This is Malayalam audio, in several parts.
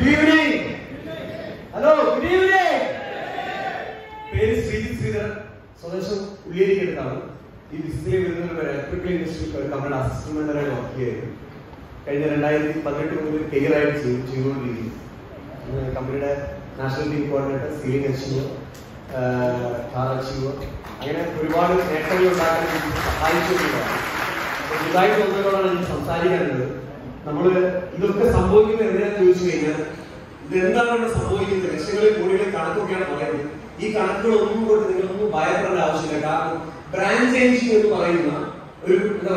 Good evening. Hello, good evening. പേര് Sreedharan. സ്വദേശം ഉള്ളിയേരിക്കടുത്താണ്. ഈ ബിസിനസ്സിലെ വരുന്ന ഇലക്ട്രിക്കൽ ഇൻഡസ്ട്രിയിൽ നമ്മുടെ അസിസ്റ്റന്റ് മെമ്പറായി വർക്ക് ചെയ്യുന്നത്. കഴിഞ്ഞ 2018 മുതൽ കരിയറായിട്ട് ചെയ്തുകൊണ്ടിരിക്കുന്നു. കമ്പനിയുടെ national team coordinator, ceiling achiever, car achiever, അങ്ങനെ ഒരുപാട് നേട്ടങ്ങൾ ഉണ്ടാക്കാൻ സഹായിച്ചിട്ടുള്ളതാണ്. ഇതായിട്ട് ഒന്നുകളാണ് എനിക്ക് സംസാരിക്കാനുള്ളത്. നമ്മൾ ഇതൊക്കെ സംഭവിക്കുന്നത് എവിടെയാണെന്ന് ചോദിച്ചു കഴിഞ്ഞാൽ, ഇതെന്താണ് ഇവിടെ സംഭവിക്കുന്നത്? ലക്ഷങ്ങളിൽ കോടികളിൽ കണക്കൊക്കെയാണ് പറയുന്നത്. ഈ കണക്കുകളൊന്നും കൊണ്ട് നിങ്ങളൊന്നും ഭയപ്പെടേണ്ട ആവശ്യമില്ല. കാരണം ബ്രാൻഡ് ചേഞ്ചിങ് എന്ന് പറയുന്ന ഒരു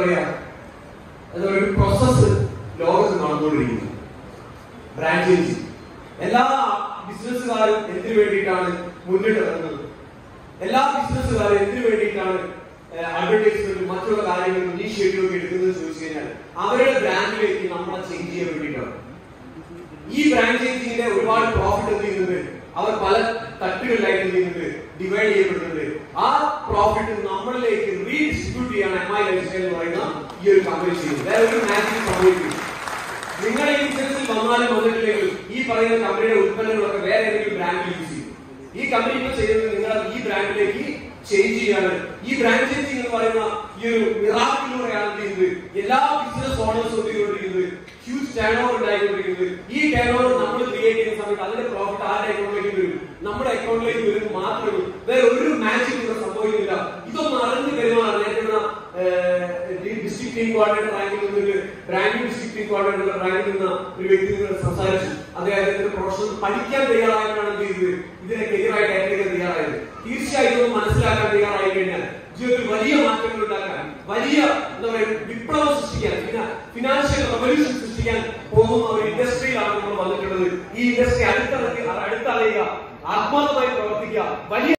ഒരു പ്രോസസ് ലോകത്ത് നടന്നുകൊണ്ടിരിക്കുന്നു. ബ്രാൻഡ് ചേഞ്ചിങ് എല്ലാ ബിസിനസ്സുകാരും എന്തിനു വേണ്ടിയിട്ടാണ് മുന്നിട്ട് ഇറങ്ങുന്നത്? എല്ലാ ബിസിനസ്സുകാരും എന്തിനു വേണ്ടിയിട്ടാണ് അഡ്വർടൈസ്മെന്റ് മറ്റുള്ള കാര്യങ്ങൾ ഇനീഷ്യേറ്റീവ് എടുക്കുന്നത് ചോദിച്ചു കഴിഞ്ഞാൽ, അവരുടെ ബ്രാൻഡിലേക്ക് നമ്മളെ ചേഞ്ച് ചെയ്യാൻ വേണ്ടിയിട്ടാണ്. ഈ ബ്രാൻഡ് ചേഞ്ചിങ്ങിന്റെ ഒരുപാട് പ്രോഫിറ്റ് എന്ത് ചെയ്യുന്നുണ്ട്? അവർ പല തട്ടുകളിലായിട്ട് എന്ത് ചെയ്യുന്നുണ്ട്? ഡിവൈഡ് ചെയ്യപ്പെടുന്നുണ്ട്. ആ പ്രോഫിറ്റ് നമ്മളിലേക്ക് റീഡിസ്ട്രിബ്യൂട്ട് ചെയ്യാണ് MI ലൈഫ്സ്റ്റൈൽ എന്ന് പറയുന്ന ഈ ഒരു കമ്പനി ചെയ്യുന്നത്. വേറെ ഒരു മാജിക് സംഭവിക്കും. നിങ്ങളുടെ ഈ ബിസിനസ്സിൽ വന്നാലും വന്നിട്ടില്ലെങ്കിൽ ഈ പറയുന്ന കമ്പനിയുടെ ഉൽപ്പന്നങ്ങളൊക്കെ വേറെ ഏതെങ്കിലും ബ്രാൻഡിൽ യൂസ് ചെയ്യും. ഈ കമ്പനി ഇപ്പോൾ ചെയ്യുന്നത് നിങ്ങളെ ഈ ബ്രാൻഡിലേക്ക് ചേഞ്ച് ചെയ്യാണ്. ഈ ബ്രാൻഡ് ചേഞ്ചിങ് എന്ന് പറയുന്ന ഈ ഒരു മിറാക്കിലൂടെയാണ് ചെയ്യുന്നത്. എല്ലാ ബിസിനസ് ഓണേഴ്സും ചെയ്തുകൊണ്ടിരിക്കുന്നത് ഹ്യൂജ് ടേൺ ഓവർ ഉണ്ടായിക്കൊണ്ടിരിക്കുന്നത്. ഈ ടേൺ ഓവർ നമ്മൾ ക്രിയേറ്റ് ചെയ്യുന്ന സമയത്ത് അതിന്റെ പ്രോഫിറ്റ് ആരുടെ അക്കൗണ്ടിലേക്ക് വരും? നമ്മുടെ അക്കൗണ്ടിലേക്ക് വരും മാത്രമേ. വേറെ ഒരു മാച്ചിങ് ഇവിടെ സംഭവിക്കുന്നില്ല. ഇതൊന്നും അറിഞ്ഞു വരുന്നതാണ്. നേരത്തെ ഡിസ്ട്രിക്ട് ടീം കോർഡിനേറ്റർ റാങ്കിൽ നിന്നൊരു ബ്രാൻഡിംഗ് ഡിസ്ട്രിക്ട് ടീം കോർഡിനേറ്റർ റാങ്കിൽ നിന്ന് ഒരു വ്യക്തി നിങ്ങളോട് സംസാരിച്ചു. അദ്ദേഹത്തിന്റെ പ്രൊഫഷണൽ പഠിക്കാൻ തയ്യാറായിട്ടാണ് എന്ത് ചെയ്തത്? ഇതിനെ കരിയറായിട്ട് ഏറ്റെടുക്കാൻ തയ്യാറായത്. തീർച്ചയായിട്ടും മനസ്സിലാക്കാൻ തയ്യാറായി കഴിഞ്ഞാൽ ജീവിതത്തിൽ വലിയ മാറ്റങ്ങൾ ഉണ്ടാക്കാൻ, വലിയ എന്താ പറയുക, വിപ്ലവം സൃഷ്ടിക്കാൻ, ഫിനാൻഷ്യൽ റവല്യൂഷൻ സൃഷ്ടിക്കാൻ പോകുന്ന ഒരു ഇൻഡസ്ട്രിയിലാണ് നമ്മൾ വന്നിട്ടുള്ളത്. ഈ ഇൻഡസ്ട്രി അടുത്തറിയുക, ആത്മാർത്ഥമായി പ്രവർത്തിക്കുക, വലിയ